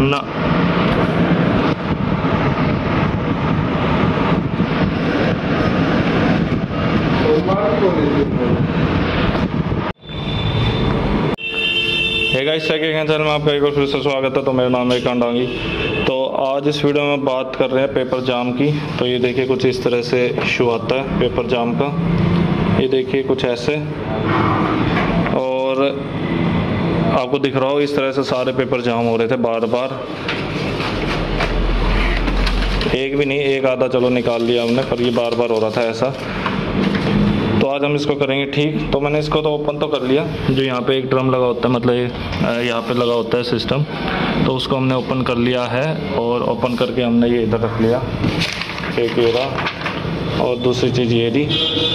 ना। Hey guys, channel में आपका एक बार फिर से स्वागत है। तो मेरा नाम है कांडांगी। तो आज इस वीडियो में बात कर रहे हैं पेपर जाम की। तो ये देखिए कुछ इस तरह से इशू आता है पेपर जाम का। ये देखिए कुछ ऐसे, और आपको दिख रहा हो इस तरह से सारे पेपर जाम हो रहे थे बार बार। एक भी नहीं, एक आधा चलो निकाल लिया हमने, पर ये बार बार हो रहा था ऐसा। तो आज हम इसको करेंगे ठीक। तो मैंने इसको तो ओपन तो कर लिया। जो यहाँ पे एक ड्रम लगा होता है, मतलब यहाँ पे लगा होता है सिस्टम, तो उसको हमने ओपन कर लिया है। और ओपन करके हमने ये इधर रख लिया, एक ये रहा, और दूसरी चीज़ ये थी।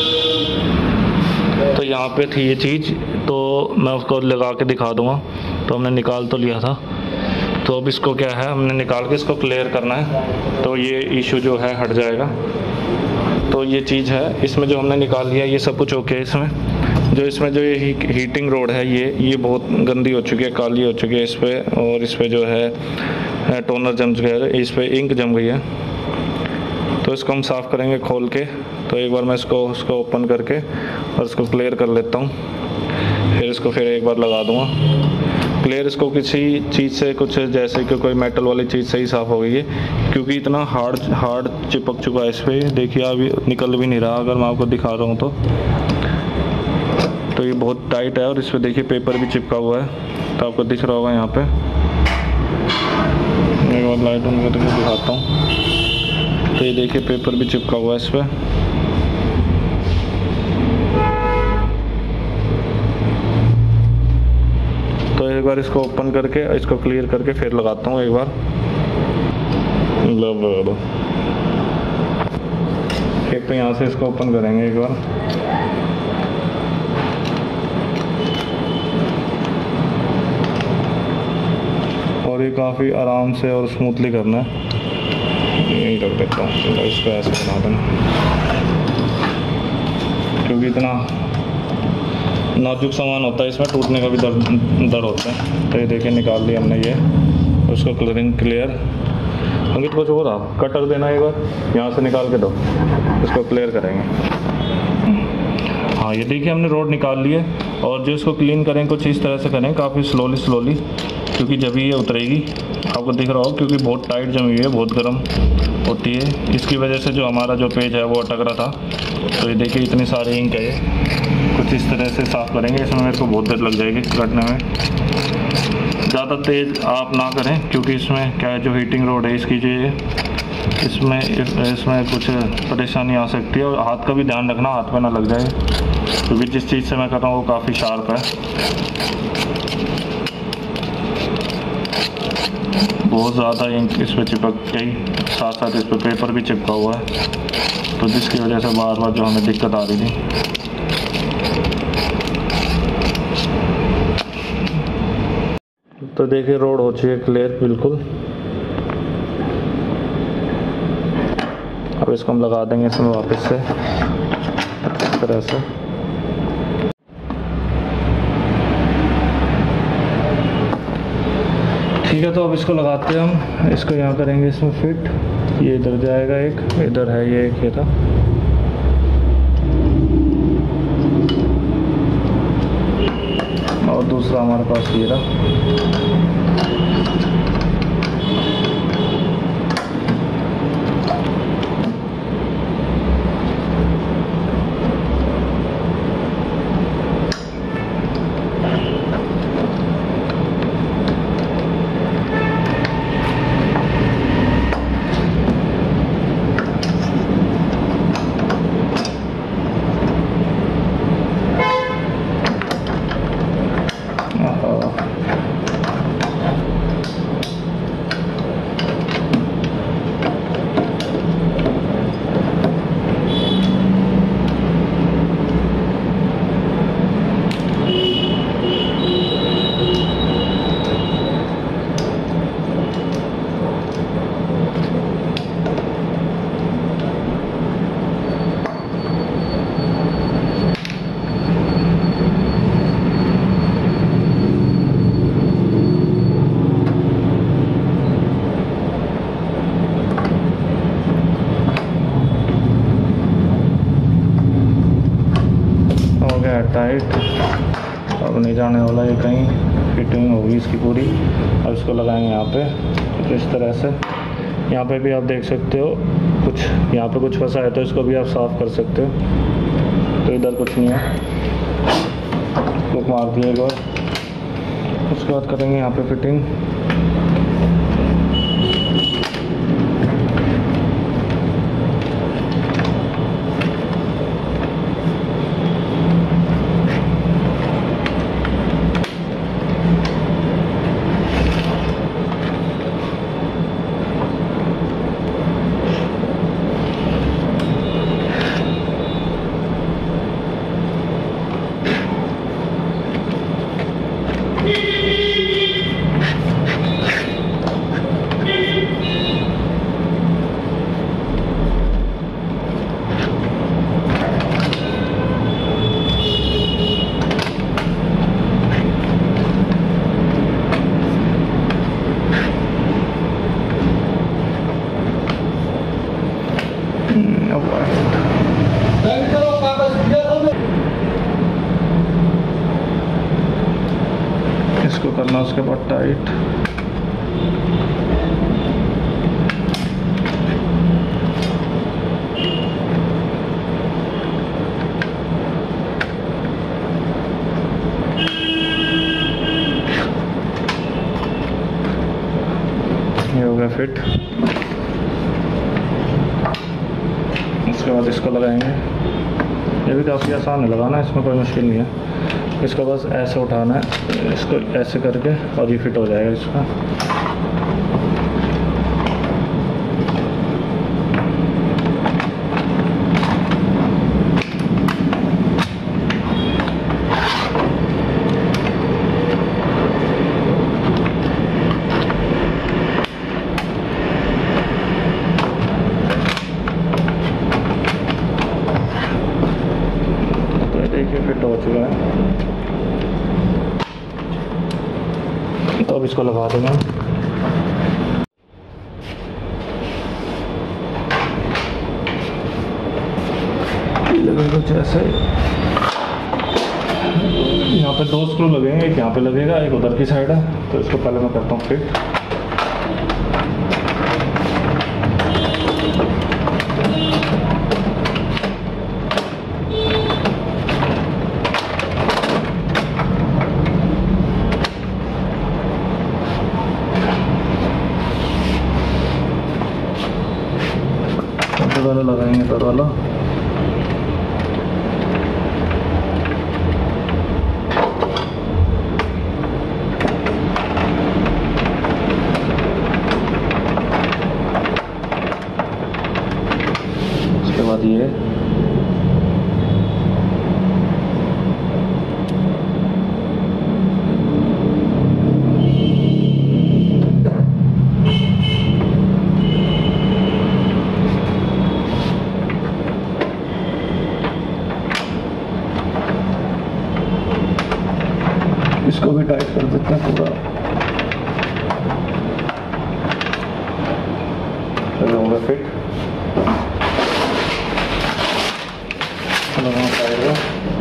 तो यहाँ पे थी ये चीज़, तो मैं उसको लगा के दिखा दूँगा। तो हमने निकाल तो लिया था, तो अब इसको क्या है, हमने निकाल के इसको क्लियर करना है। तो ये इशू जो है हट जाएगा। तो ये चीज़ है, इसमें जो हमने निकाल लिया ये सब कुछ ओके है। इसमें जो ये हीटिंग रोड है, ये बहुत गंदी हो चुकी है, काली हो चुकी है इस पर। और इस पर जो है टोनर जम गया है, इस पर इंक जम गई है। तो इसको हम साफ़ करेंगे खोल के। तो एक बार मैं उसको ओपन करके और इसको क्लियर कर लेता हूँ। फिर इसको एक बार लगा दूँगा क्लियर। इसको किसी चीज़ से, कुछ जैसे कि कोई मेटल वाली चीज़ से ही साफ़ हो गई है, क्योंकि इतना हार्ड चिपक चुका है इस पर। देखिए अभी निकल भी नहीं रहा, अगर मैं आपको दिखा रहा हूँ तो ये बहुत टाइट है। और इस पर देखिए पेपर भी चिपका हुआ है, तो आपको दिख रहा होगा यहाँ पे। एक बार लाइट ऑन करके दिखाता हूँ। तो ये देखिए पेपर भी चिपका हुआ है इस पर। तो एक बार इसको ओपन करके, इसको क्लियर करके फिर लगाता हूँ एक बार। एक तो यहाँ से इसको ओपन करेंगे एक बार। और ये काफ़ी आराम से और स्मूथली करना है। यही रख देता हूँ, इसको ऐसे बना देना, क्योंकि इतना नाजुक सामान होता है, इसमें टूटने का भी डर होता है। तो ये देखिए निकाल लिया हमने ये, उसको क्लियर। अंकित कुछ हो रहा, कटर देना एक बार, यहाँ से निकाल के दो, इसको क्लियर करेंगे। हाँ ये देखिए हमने रोड निकाल लिए। और जो इसको क्लीन करें कुछ इस तरह से करें, काफ़ी स्लोली, क्योंकि जब ये उतरेगी आपको दिख रहा हो, क्योंकि बहुत टाइट जमी हुई है, बहुत गर्म होती है। इसकी वजह से जो हमारा जो पेज है वो अटक रहा था। तो ये देखिए इतनी सारी इंक है, कुछ इस तरह से साफ़ करेंगे। इसमें मेरे को बहुत देर लग जाएगी काटने में। ज़्यादा तेज़ आप ना करें, क्योंकि इसमें क्या है, जो हीटिंग रोड है इसकी जो इसमें कुछ परेशानी आ सकती है। और हाथ का भी ध्यान रखना, हाथ पे ना लग जाए, क्योंकि जिस चीज़ से मैं कर रहा हूँ वो काफ़ी शार्प है। बहुत ज़्यादा इंक इस पर चिपक गई, साथ इस पर पेपर भी चिपका हुआ है, तो जिसकी वजह से बार बार जो हमें दिक्कत आ रही थी। तो देखिए रोड हो चुकी है क्लियर बिल्कुल। अब इसको हम लगा देंगे इसमें वापस से इस तरह से। ठीक है, तो अब इसको लगाते हैं हम। इसको यहाँ करेंगे इसमें फिट। ये इधर जाएगा, एक इधर है, ये एक ये था। और दूसरा हमारे पास ये रहा। टाइट। अब नहीं जाने वाला ये कहीं, फिटिंग होगी इसकी पूरी। अब इसको लगाएंगे यहाँ पे तो इस तरह से। यहाँ पे भी आप देख सकते हो कुछ, यहाँ पे कुछ फंसा है तो इसको भी आप साफ़ कर सकते हो। तो इधर कुछ नहीं है, लुक मार दिए एक बार। उसके बाद करेंगे यहाँ पे फिटिंग। इसको करना उसके बाद टाइट। ये हो गया फिट। उसके बाद इसको लगाएंगे। ये भी काफ़ी आसान है लगाना, इसमें कोई मुश्किल नहीं है। इसको बस ऐसे उठाना है, इसको ऐसे करके, और ये फिट हो जाएगा इसका। तो देखिए फिट हो चुका है। तो अब इसको लगा देंगे। लगेगा कुछ ऐसे। यहाँ पे 2 स्क्रू लगेंगे, एक यहाँ पे लगेगा, एक उधर की साइड है। तो इसको पहले मैं करता हूँ फिट। सबसे पहले लगाएंगे इधर वाला। उसके बाद ये इसको भी टाइट कर देते हैं पूरा। चलो होगा फिट। लगाना पड़ेगा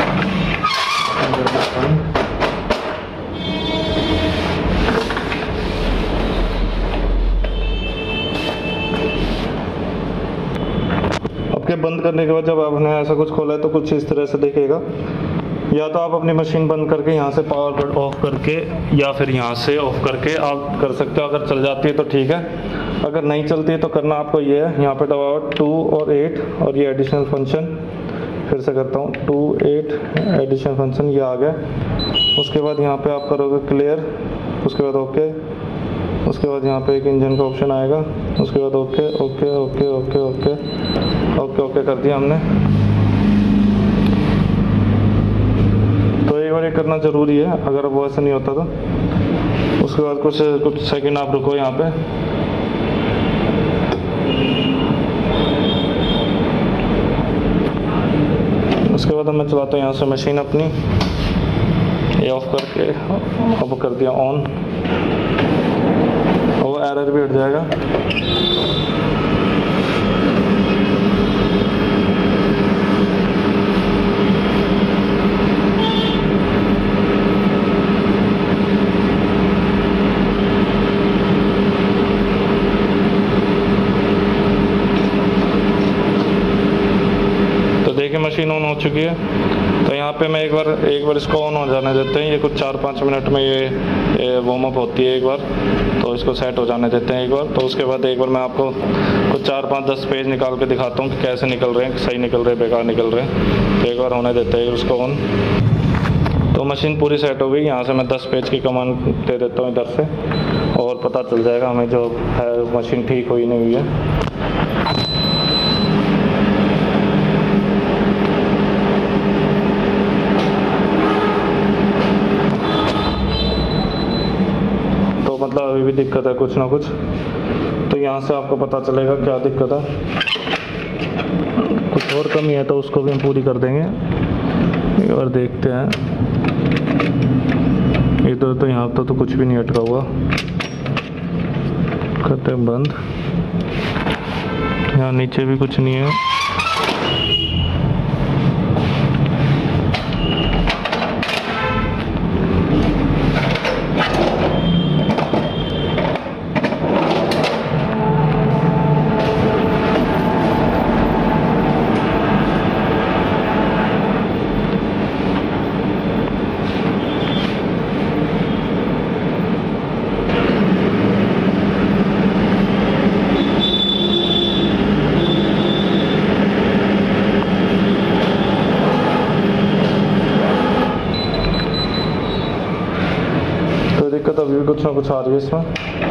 आपके बंद करने के बाद जब आपने ऐसा कुछ खोला है तो कुछ इस तरह से दिखेगा। या तो आप अपनी मशीन बंद करके यहाँ से पावर बटन ऑफ करके, या फिर यहाँ से ऑफ करके आप कर सकते हो। अगर चल जाती है तो ठीक है, अगर नहीं चलती है तो करना आपको ये है, यहाँ पे दबाओ 2 और 8 और ये एडिशनल फंक्शन। फिर से करता हूँ 2 8 एडिशनल फंक्शन, ये आ गया। उसके बाद यहाँ पे आप करोगे क्लियर, उसके बाद ओके, उसके बाद यहाँ पे एक इंजन का ऑप्शन आएगा, उसके बाद okay okay okay okay okay okay okay कर दिया हमने। तो एक बार ये करना ज़रूरी है, अगर वो ऐसा नहीं होता तो। उसके बाद कुछ सेकंड आप रुको यहाँ पे। उसके बाद मैं चलाता हूँ यहाँ से मशीन अपनी, ये ऑफ करके अब कर दिया ऑन, वो एरर भी हट जाएगा। चुकी है। तो यहाँ पे मैं एक बार इसको ऑन हो जाने देते हैं। ये कुछ 4-5 मिनट में ये वार्म अप होती है एक बार, तो इसको सेट हो जाने देते हैं एक बार। तो उसके बाद एक बार मैं आपको कुछ 4-5-10 पेज निकाल के दिखाता हूँ कि कैसे निकल रहे हैं, सही निकल रहे हैं, बेकार निकल रहे हैं। तो एक बार होने देते हैं उसको ऑन। तो मशीन पूरी सेट हो गई। यहाँ से मैं 10 पेज की कमांड दे देता हूँ इधर से, और पता चल जाएगा हमें जो है मशीन ठीक हुई नहीं हुई है। मतलब अभी भी दिक्कत है कुछ ना कुछ। तो यहाँ से आपको पता चलेगा क्या दिक्कत है। कुछ और कमी है तो उसको भी हम पूरी कर देंगे। एक बार देखते हैं। इधर तो यहाँ तो कुछ भी नहीं अटका हुआ, करते हैं बंद। यहाँ नीचे भी कुछ नहीं है। दिक्कत अभी भी कुछ ना कुछ आ रही है इसमें।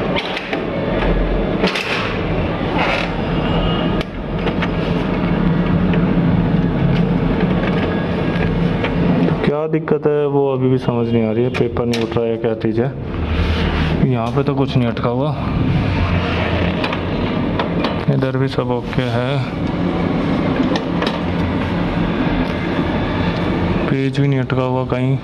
क्या दिक्कत है वो अभी भी समझ नहीं आ रही है। पेपर नहीं उठ रहा है, क्या चीज़ है। यहाँ पे तो कुछ नहीं अटका हुआ, इधर भी सब ओके है। पेज भी नहीं अटका हुआ कहीं।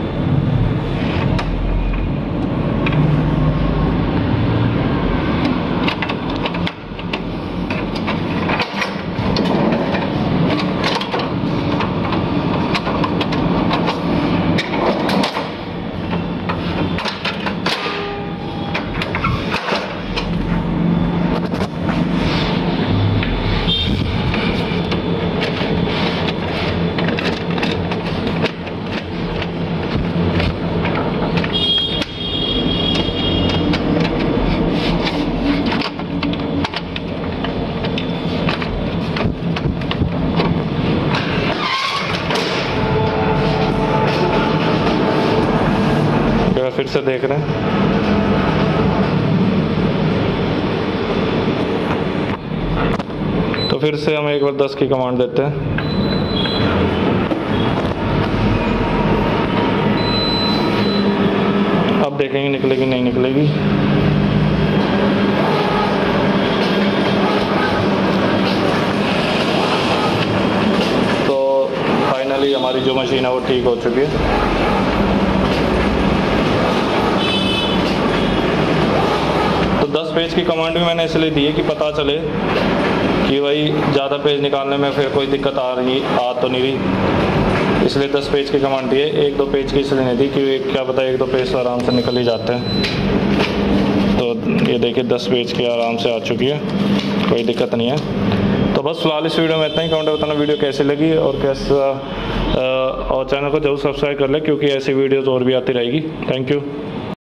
फिर से देख रहे हैं। तो फिर से हम एक बार 10 की कमांड देते हैं। अब देखेंगे निकलेगी नहीं निकलेगी। तो फाइनली हमारी जो मशीन है वो ठीक हो चुकी है। तो 10 पेज की कमांड भी मैंने इसलिए दी है कि पता चले कि भाई ज़्यादा पेज निकालने में फिर कोई दिक्कत आ तो नहीं रही, इसलिए 10 पेज की कमांड दी है। 1-2 पेज की इसलिए नहीं दी कि क्या पता 1-2 पेज तो आराम से निकल ही जाते हैं। तो ये देखिए 10 पेज की आराम से आ चुकी है, कोई दिक्कत नहीं है। तो बस फिलहाल इस वीडियो में इतना ही। कमेंट बताना वीडियो कैसी लगी और कैसा, और चैनल को जरूर सब्सक्राइब कर ले क्योंकि ऐसी वीडियोज़ और भी आती रहेगी। Thank you.